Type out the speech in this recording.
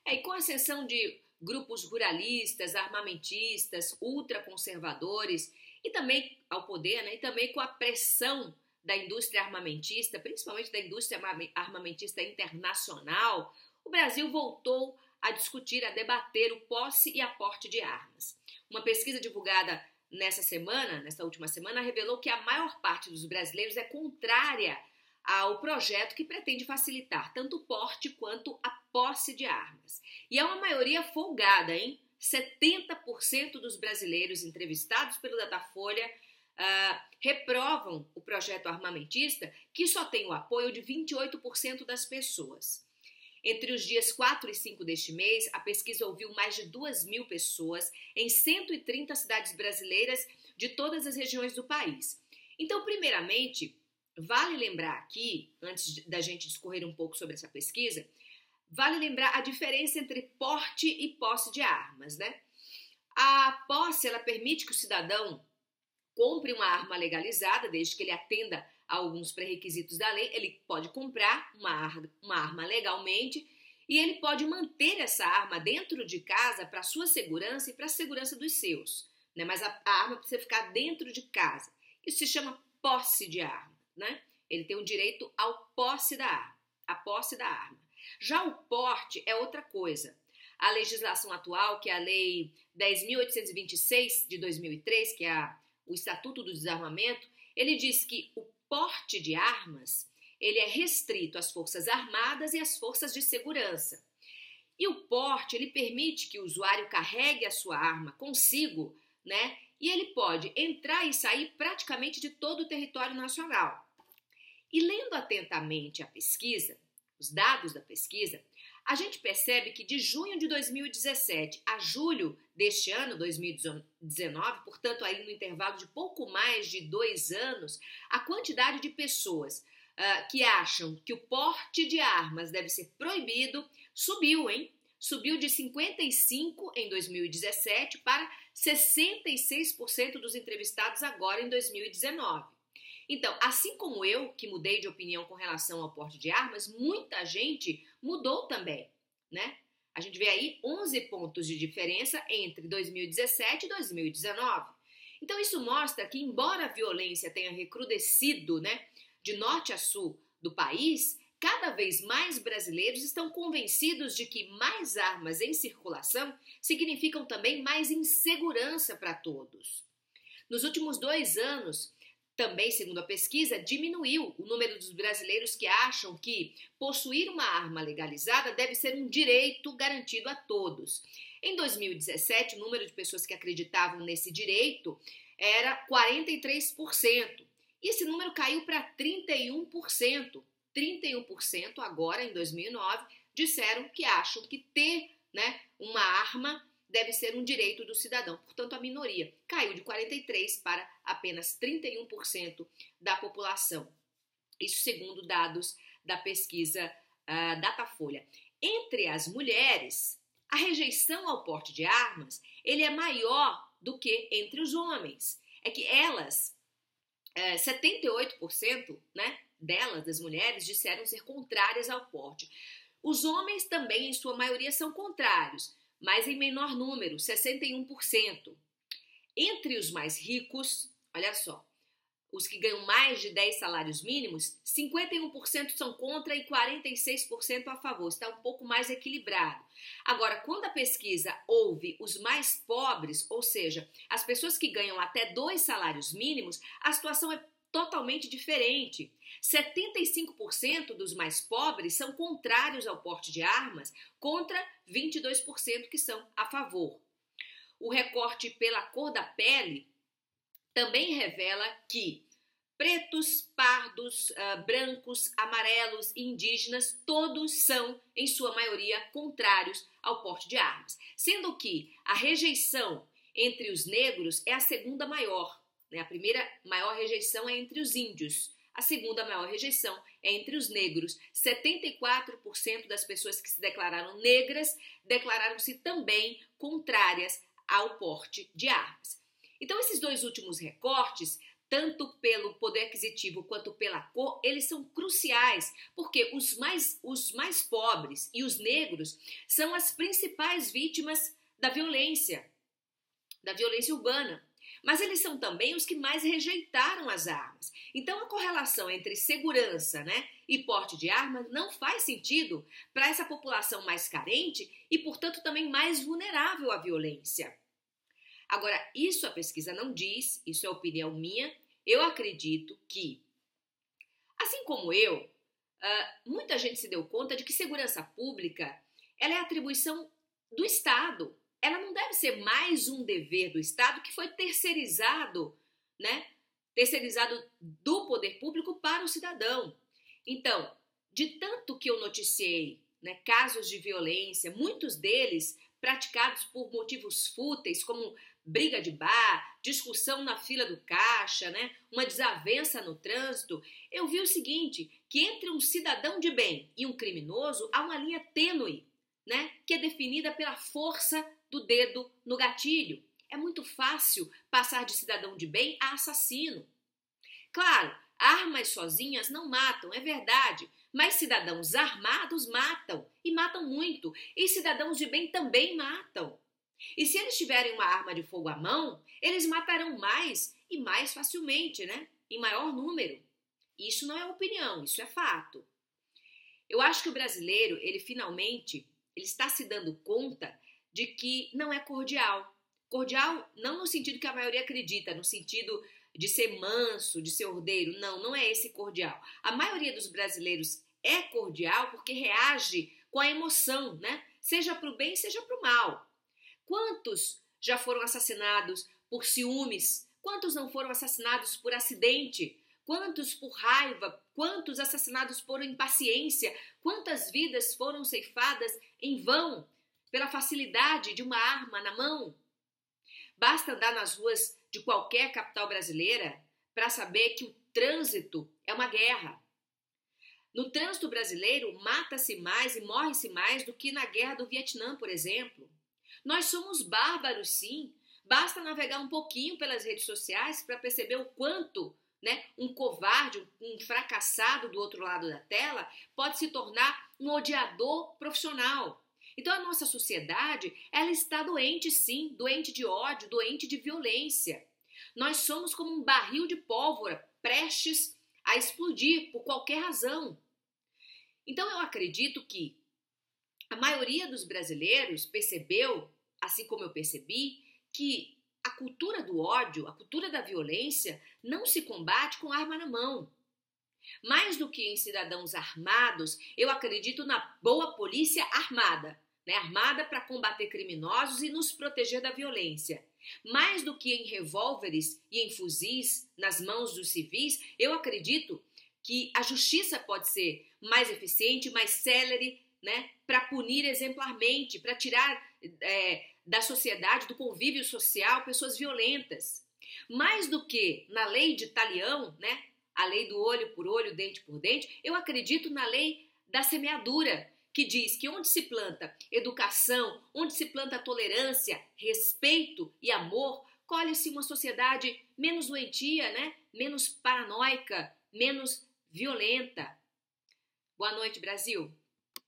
E com a ascensão de grupos ruralistas, armamentistas, ultraconservadores e também ao poder, né? E também com a pressão da indústria armamentista, principalmente da indústria armamentista internacional, o Brasil voltou a discutir, a debater o posse e aporte de armas. Uma pesquisa divulgada nesta última semana, revelou que a maior parte dos brasileiros é contrária ao projeto que pretende facilitar tanto o porte quanto a posse de armas. E é uma maioria folgada, hein? 70% dos brasileiros entrevistados pelo Datafolha reprovam o projeto armamentista, que só tem o apoio de 28% das pessoas. Entre os dias 4 e 5 deste mês, a pesquisa ouviu mais de 2.000 pessoas em 130 cidades brasileiras de todas as regiões do país. Então, primeiramente, vale lembrar aqui, antes da gente discorrer um pouco sobre essa pesquisa, vale lembrar a diferença entre porte e posse de armas, né? A posse, ela permite que o cidadão compre uma arma legalizada, desde que ele atenda a alguns pré-requisitos da lei. Ele pode comprar uma arma legalmente e ele pode manter essa arma dentro de casa para a sua segurança e para a segurança dos seus, né? Mas a arma precisa ficar dentro de casa. Isso se chama posse de arma, né? Ele tem o direito à posse da arma. Já o porte é outra coisa. A legislação atual, que é a Lei 10.826 de 2003, que é o Estatuto do Desarmamento, ele diz que o porte de armas ele é restrito às Forças Armadas e às Forças de Segurança. E o porte ele permite que o usuário carregue a sua arma consigo, né? E ele pode entrar e sair praticamente de todo o território nacional. E lendo atentamente a pesquisa, os dados da pesquisa, a gente percebe que de junho de 2017 a julho deste ano, 2019, portanto aí no intervalo de pouco mais de 2 anos, a quantidade de pessoas que acham que o porte de armas deve ser proibido subiu, hein? Subiu de 55% em 2017 para 66% dos entrevistados agora em 2019. Então, assim como eu, que mudei de opinião com relação ao porte de armas, muita gente mudou também, né? A gente vê aí 11 pontos de diferença entre 2017 e 2019. Então, isso mostra que, embora a violência tenha recrudescido, né, de norte a sul do país, cada vez mais brasileiros estão convencidos de que mais armas em circulação significam também mais insegurança para todos. Nos últimos 2 anos, também, segundo a pesquisa, diminuiu o número dos brasileiros que acham que possuir uma arma legalizada deve ser um direito garantido a todos. Em 2017, o número de pessoas que acreditavam nesse direito era 43%. E esse número caiu para 31%. 31% agora, em 2009, disseram que acham que ter, né, uma arma deve ser um direito do cidadão. Portanto, a minoria caiu de 43% para apenas 31% da população. Isso segundo dados da pesquisa Datafolha. Entre as mulheres, a rejeição ao porte de armas ele é maior do que entre os homens. É que elas, 78%, né, das mulheres, disseram ser contrárias ao porte. Os homens também, em sua maioria, são contrários, mas em menor número, 61%. Entre os mais ricos, olha só, os que ganham mais de 10 salários mínimos, 51% são contra e 46% a favor. Está um pouco mais equilibrado. Agora, quando a pesquisa ouve os mais pobres, ou seja, as pessoas que ganham até 2 salários mínimos, a situação é totalmente diferente. 75% dos mais pobres são contrários ao porte de armas, contra 22% que são a favor. O recorte pela cor da pele também revela que pretos, pardos, brancos, amarelos e indígenas, todos são, em sua maioria, contrários ao porte de armas. Sendo que a rejeição entre os negros é a segunda maior. A primeira maior rejeição é entre os índios. A segunda maior rejeição é entre os negros. 74% das pessoas que se declararam negras declararam-se também contrárias ao porte de armas. Então, esses 2 últimos recortes tanto pelo poder aquisitivo quanto pela cor, eles são cruciais, porque os mais pobres e os negros são as principais vítimas da violência urbana. Mas eles são também os que mais rejeitaram as armas. Então, a correlação entre segurança, né, e porte de armas não faz sentido para essa população mais carente e, portanto, também mais vulnerável à violência. Agora, isso a pesquisa não diz, isso é opinião minha. Eu acredito que, assim como eu, muita gente se deu conta de que segurança pública ela é atribuição do Estado. Ela não deve ser mais um dever do Estado que foi terceirizado, né? Terceirizado do poder público para o cidadão. Então, de tanto que eu noticiei, né, casos de violência, muitos deles praticados por motivos fúteis, como briga de bar, discussão na fila do caixa, né, uma desavença no trânsito, eu vi o seguinte, que entre um cidadão de bem e um criminoso há uma linha tênue, né, que é definida pela força do dedo no gatilho. É muito fácil passar de cidadão de bem a assassino. Claro, armas sozinhas não matam, é verdade, mas cidadãos armados matam, e matam muito, e cidadãos de bem também matam. E se eles tiverem uma arma de fogo à mão, eles matarão mais e mais facilmente, né? Em maior número. Isso não é opinião, isso é fato. Eu acho que o brasileiro, ele está se dando conta de que não é cordial. Cordial não no sentido que a maioria acredita, no sentido de ser manso, de ser ordeiro. Não, não é esse cordial. A maioria dos brasileiros é cordial porque reage com a emoção, né? Seja para o bem, seja para o mal. Quantos já foram assassinados por ciúmes? Quantos não foram assassinados por acidente? Quantos por raiva? Quantos assassinados por impaciência? Quantas vidas foram ceifadas em vão pela facilidade de uma arma na mão? Basta andar nas ruas de qualquer capital brasileira para saber que o trânsito é uma guerra. No trânsito brasileiro, mata-se mais e morre-se mais do que na guerra do Vietnã, por exemplo. Nós somos bárbaros, sim. Basta navegar um pouquinho pelas redes sociais para perceber o quanto, né, um covarde, um fracassado do outro lado da tela pode se tornar um odiador profissional. Então a nossa sociedade, ela está doente sim, doente de ódio, doente de violência. Nós somos como um barril de pólvora prestes a explodir por qualquer razão. Então eu acredito que a maioria dos brasileiros percebeu, assim como eu percebi, que a cultura do ódio, a cultura da violência não se combate com arma na mão. Mais do que em cidadãos armados, eu acredito na boa polícia armada, né? Armada para combater criminosos e nos proteger da violência. Mais do que em revólveres e em fuzis nas mãos dos civis, eu acredito que a justiça pode ser mais eficiente, mais célere, né? Para punir exemplarmente, para tirar da sociedade, do convívio social, pessoas violentas. Mais do que na lei de talião, né? A lei do olho por olho, dente por dente, eu acredito na lei da semeadura, que diz que onde se planta educação, onde se planta tolerância, respeito e amor, colhe-se uma sociedade menos doentia, né? Menos paranoica, menos violenta. Boa noite, Brasil!